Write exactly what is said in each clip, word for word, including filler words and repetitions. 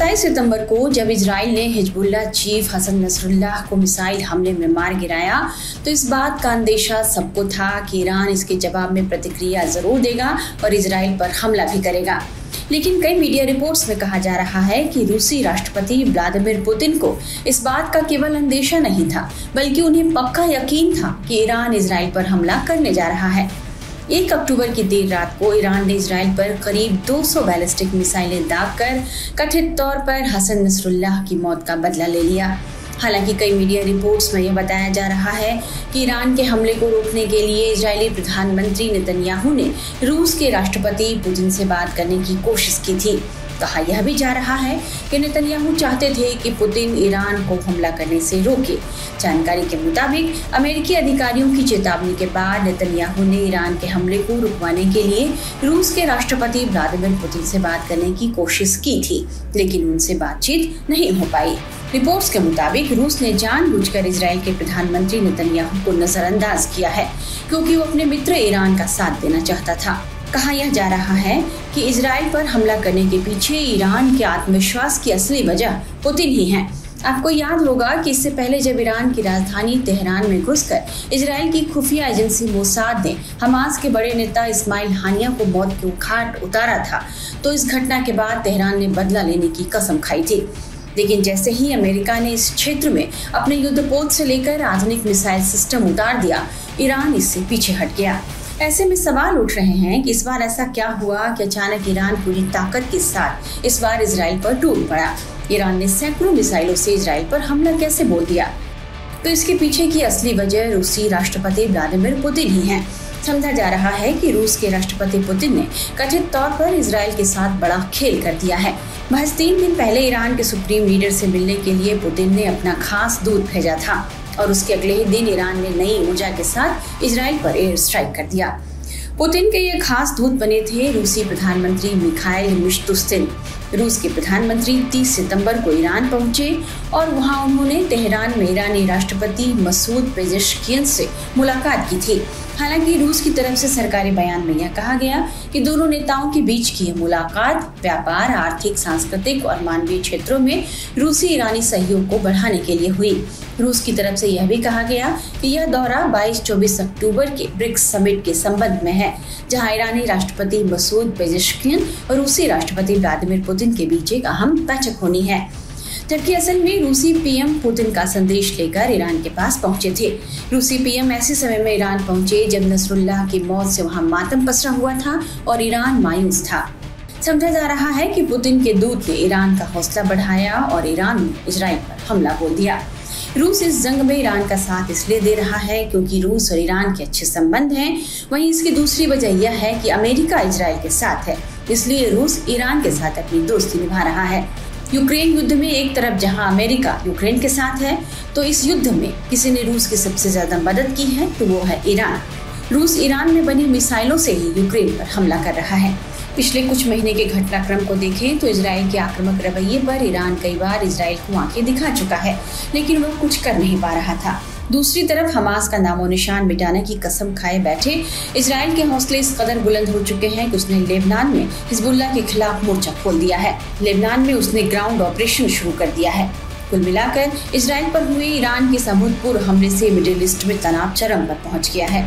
सत्ताईस सितंबर को जब इजराइल ने हिजबुल्लाह चीफ हसन नसरुल्लाह को मिसाइल हमले में मार गिराया तो इस बात का अंदेशा सबको था कि ईरान इसके जवाब में प्रतिक्रिया जरूर देगा और इजराइल पर हमला भी करेगा। लेकिन कई मीडिया रिपोर्ट्स में कहा जा रहा है कि रूसी राष्ट्रपति व्लादिमीर पुतिन को इस बात का केवल अंदेशा नहीं था, बल्कि उन्हें पक्का यकीन था कि ईरान इजराइल पर हमला करने जा रहा है। एक अक्टूबर की देर रात को ईरान ने इजराइल पर करीब दो सौ बैलिस्टिक मिसाइलें दागकर कथित तौर पर हसन नसरुल्लाह की मौत का बदला ले लिया। हालांकि कई मीडिया रिपोर्ट्स में यह बताया जा रहा है कि ईरान के हमले को रोकने के लिए इजरायली प्रधानमंत्री नेतन्याहू ने रूस के राष्ट्रपति पुतिन से बात करने की कोशिश की थी। कहा यह भी जा रहा है कि नेतन्याहू चाहते थे कि पुतिन ईरान को हमला करने से रोके। जानकारी के मुताबिक अमेरिकी अधिकारियों की चेतावनी के बाद नेतन्याहू ने ईरान के हमले को रुकवाने के लिए रूस के राष्ट्रपति व्लादिमीर पुतिन से बात करने की कोशिश की थी, लेकिन उनसे बातचीत नहीं हो पाई। रिपोर्ट्स के मुताबिक रूस ने जानबूझकर इजराइल के प्रधानमंत्री नेतन्याहू को नजरअंदाज किया है, क्योंकि वो अपने मित्र ईरान का साथ देना चाहता था। कहा यह जा रहा है कि इजराइल पर हमला करने के पीछे ईरान के आत्मविश्वास की असली वजह पुतिन ही है। आपको याद होगा कि इससे पहले जब ईरान की राजधानी तेहरान में घुसकर इजराइल की खुफिया एजेंसी मोसाद ने हमास के बड़े नेता इस्माइल हानिया को मौत के घाट उतारा था, तो इस घटना के बाद तेहरान ने बदला लेने की कसम खाई थी। लेकिन जैसे ही अमेरिका ने इस क्षेत्र में अपने युद्धपोत से लेकर आधुनिक मिसाइल सिस्टम उतार दिया, ईरान इससे पीछे हट गया। ऐसे में सवाल उठ रहे हैं कि इस बार ऐसा क्या हुआ कि अचानक ईरान पूरी ताकत के साथ इस बार इजराइल पर टूट पड़ा। ईरान ने सैकड़ों मिसाइलों से इजराइल पर हमला कैसे बोल दिया? तो इसके पीछे की असली वजह रूसी राष्ट्रपति व्लादिमीर पुतिन ही है। समझा जा रहा है कि रूस के राष्ट्रपति पुतिन ने कथित तौर पर इजराइल के साथ बड़ा खेल कर दिया है। महज तीन दिन पहले ईरान के सुप्रीम लीडर से मिलने के लिए पुतिन ने अपना खास दूत भेजा था और उसके अगले ही दिन ईरान ने नई ऊर्जा के साथ इजराइल पर एयर स्ट्राइक कर दिया। पुतिन के ये खास दूत बने थे रूसी प्रधानमंत्री मिखाइल मिशुस्तिन। रूस के प्रधानमंत्री तीस सितंबर को ईरान पहुंचे और वहां उन्होंने तेहरान में ईरानी राष्ट्रपति मसूद पेजेश्कियन से मुलाकात की थी। हालांकि रूस की तरफ से सरकारी बयान में यह कहा गया कि दोनों नेताओं के बीच की यह मुलाकात व्यापार, आर्थिक, सांस्कृतिक और मानवीय क्षेत्रों में रूसी ईरानी सहयोग को बढ़ाने के लिए हुई। रूस की तरफ से यह भी कहा गया कि यह दौरा बाईस चौबीस अक्टूबर के ब्रिक्स समिट के संबंध में है, जहां ईरानी राष्ट्रपति मसूद पेजेश्कियन और रूसी राष्ट्रपति व्लादिमीर पुतिन के बीच एक अहम बैठक होनी है। जबकि असल में रूसी पीएम पुतिन का संदेश लेकर ईरान के पास पहुंचे थे। रूसी पीएम ऐसे समय में ईरान पहुंचे जब नसरुल्लाह की मौत से वहां मातम पसरा हुआ था और ईरान मायूस था। समझा जा रहा है कि पुतिन के दूत ने ईरान का हौसला बढ़ाया और ईरान ने इजराइल पर हमला बोल दिया। रूस इस जंग में ईरान का साथ इसलिए दे रहा है क्योंकि रूस और ईरान के अच्छे संबंध हैं। वहीं इसकी दूसरी वजह यह है कि अमेरिका इजराइल के साथ है, इसलिए रूस ईरान के साथ अपनी दोस्ती निभा रहा है। यूक्रेन युद्ध में एक तरफ जहां अमेरिका यूक्रेन के साथ है, तो इस युद्ध में किसी ने रूस की सबसे ज्यादा मदद की है तो वो है ईरान। रूस ईरान में बनी मिसाइलों से ही यूक्रेन पर हमला कर रहा है। पिछले कुछ महीने के घटनाक्रम को देखें तो इजराइल के आक्रामक रवैये पर ईरान कई बार इजराइल को आंखें दिखा चुका है, लेकिन वह कुछ कर नहीं पा रहा था। दूसरी तरफ हमास का नामो निशान मिटाने की कसम खाए बैठे इजराइल के हौसले इस कदर बुलंद हो चुके हैं कि उसने लेबनान में हिजबुल्लाह के खिलाफ मोर्चा खोल दिया है। लेबनान में उसने ग्राउंड ऑपरेशन शुरू कर दिया है। कुल मिलाकर इजराइल पर हुए ईरान के अभूतपूर्व हमले से मिडिल ईस्ट में तनाव चरम पर पहुंच गया है।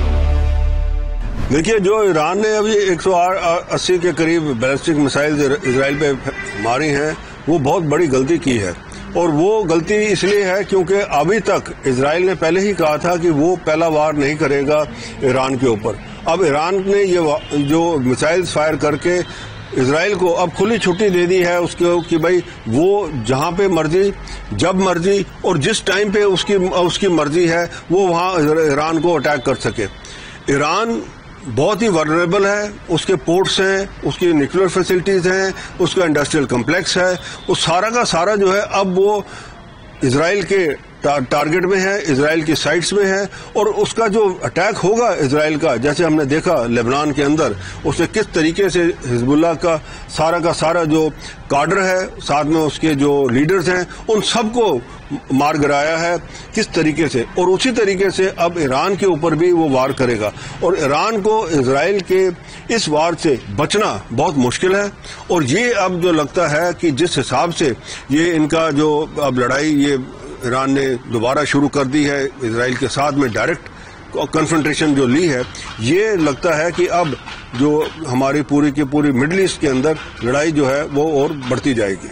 देखिए, जो ईरान ने अभी एक सौ अस्सी के करीब बैलिस्टिक मिसाइल इजराइल पे मारी हैं, वो बहुत बड़ी गलती की है। और वो गलती इसलिए है क्योंकि अभी तक इजराइल ने पहले ही कहा था कि वो पहला वार नहीं करेगा ईरान के ऊपर। अब ईरान ने ये जो मिसाइल फायर करके इजराइल को अब खुली छुट्टी दे दी है उसके कि भाई वो जहां पे मर्जी, जब मर्जी और जिस टाइम पे उसकी उसकी मर्जी है वो वहां ईरान को अटैक कर सके। ईरान बहुत ही वल्नरेबल है, उसके पोर्ट्स हैं, उसकी न्यूक्लियर फैसिलिटीज हैं, उसका इंडस्ट्रियल कम्प्लेक्स है, वो सारा का सारा जो है अब वो इजराइल के टा, टारगेट में है, इजराइल की साइट्स में है, और उसका जो अटैक होगा इजराइल का, जैसे हमने देखा लेबनान के अंदर उसने किस तरीके से हिजबुल्लाह का सारा का सारा जो काडर है, साथ में उसके जो लीडर्स हैं, उन सबको मार गिराया है किस तरीके से। और उसी तरीके से अब ईरान के ऊपर भी वो वार करेगा, और ईरान को इजराइल के इस वार से बचना बहुत मुश्किल है। और ये अब जो लगता है कि जिस हिसाब से ये इनका जो अब लड़ाई ये ईरान ने दोबारा शुरू कर दी है इजराइल के साथ में, डायरेक्ट कन्फ्रंटेशन जो ली है, ये लगता है कि अब जो हमारी पूरी की पूरी मिडिल ईस्ट के अंदर लड़ाई जो है वो और बढ़ती जाएगी।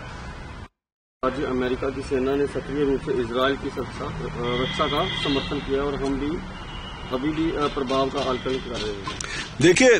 आज अमेरिका की सेना ने सक्रिय रूप से इजराइल की रक्षा का समर्थन किया और हम भी अभी भी प्रभाव का आकलन कर रहे हैं। देखिए,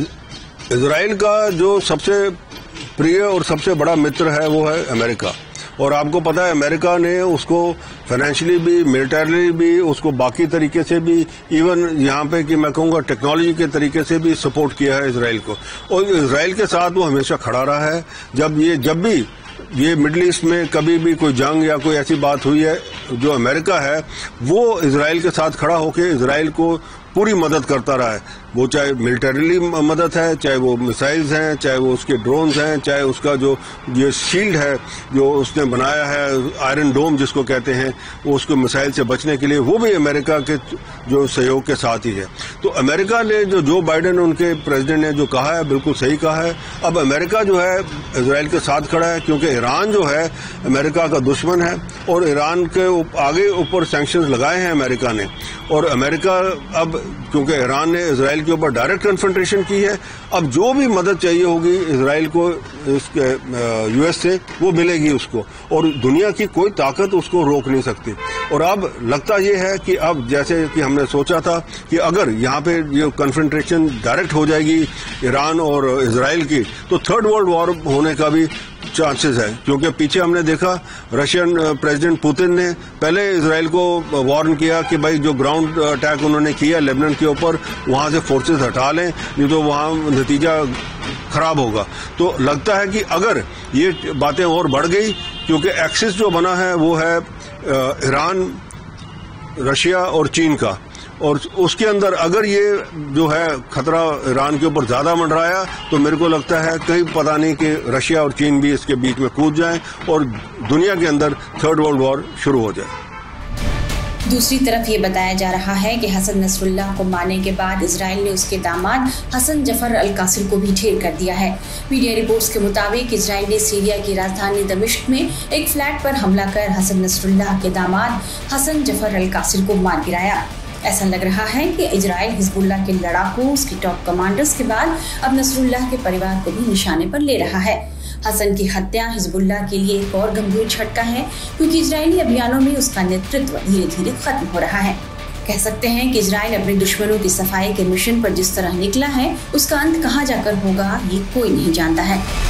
इजराइल का जो सबसे प्रिय और सबसे बड़ा मित्र है वो है अमेरिका, और आपको पता है अमेरिका ने उसको फाइनेंशियली भी, मिलिटरली भी, उसको बाकी तरीके से भी, इवन यहाँ पे कि मैं कहूँगा टेक्नोलॉजी के तरीके से भी सपोर्ट किया है इजराइल को, और इजराइल के साथ वो हमेशा खड़ा रहा है। जब ये जब भी ये मिडिल ईस्ट में कभी भी कोई जंग या कोई ऐसी बात हुई है, जो अमेरिका है वो इजराइल के साथ खड़ा होकर इजराइल को पूरी मदद करता रहा है। वो चाहे मिलिटरीली मदद है, चाहे वो मिसाइल्स हैं, चाहे वो उसके ड्रोन्स हैं, चाहे उसका जो ये शील्ड है जो उसने बनाया है, आयरन डोम जिसको कहते हैं, वो उसको मिसाइल से बचने के लिए, वो भी अमेरिका के जो सहयोग के साथ ही है। तो अमेरिका ने जो जो बाइडेन उनके प्रेसिडेंट ने जो कहा है बिल्कुल सही कहा है। अब अमेरिका जो है इजराइल के साथ खड़ा है, क्योंकि ईरान जो है अमेरिका का दुश्मन है, और ईरान के आगे ऊपर सैंक्शंस लगाए हैं अमेरिका ने। और अमेरिका अब क्योंकि ईरान ने इजराइल के ऊपर डायरेक्ट कन्फ्रंटेशन की है, अब जो भी मदद चाहिए होगी इजराइल को इसके यूएस से, वो मिलेगी उसको, और दुनिया की कोई ताकत उसको रोक नहीं सकती। और अब लगता ये है कि अब जैसे कि हमने सोचा था कि अगर यहाँ पे ये कन्फ्रंटेशन डायरेक्ट हो जाएगी ईरान और इजराइल की, तो थर्ड वर्ल्ड वॉर होने का भी चांसेस है। क्योंकि पीछे हमने देखा रशियन प्रेसिडेंट पुतिन ने पहले इजराइल को वार्न किया कि भाई जो ग्राउंड अटैक उन्होंने किया लेबनान के ऊपर, वहां से फोर्सेस हटा लें, नहीं तो वहां नतीजा खराब होगा। तो लगता है कि अगर ये बातें और बढ़ गई, क्योंकि एक्सिस जो बना है वो है ईरान, रशिया और चीन का, और उसके अंदर अगर ये जो है खतरा ईरान के ऊपर ज्यादा मंडराया, तो मेरे को लगता है कहीं पता नहीं कि रशिया और चीन भी इसके बीच में कूद जाएं और दुनिया के अंदर थर्ड वर्ल्ड वॉर शुरू हो जाए। दूसरी तरफ ये बताया जा रहा है कि हसन नसरुल्लाह को मारने के बाद इजराइल ने उसके दामाद हसन जफर अल कासिर को भी ढेर कर दिया है। मीडिया रिपोर्ट्स के मुताबिक इजराइल ने सीरिया की राजधानी दमिश्क में एक फ्लैट पर हमला कर हसन नसरुल्लाह के दामाद हसन जफर अल कासिर को मार गिराया। ऐसा लग रहा है कि इजराइल हिजबुल्लाह के लड़ाकू, उसके टॉप कमांडर्स के बाद अब नसरुल्लाह के परिवार को भी निशाने पर ले रहा है। हसन की हत्या हिजबुल्लाह के लिए एक और गंभीर झटका है, क्योंकि इजरायली अभियानों में उसका नेतृत्व धीरे धीरे खत्म हो रहा है। कह सकते हैं कि इजराइल अपने दुश्मनों की सफाई के मिशन पर जिस तरह निकला है, उसका अंत कहाँ जाकर होगा ये कोई नहीं जानता है।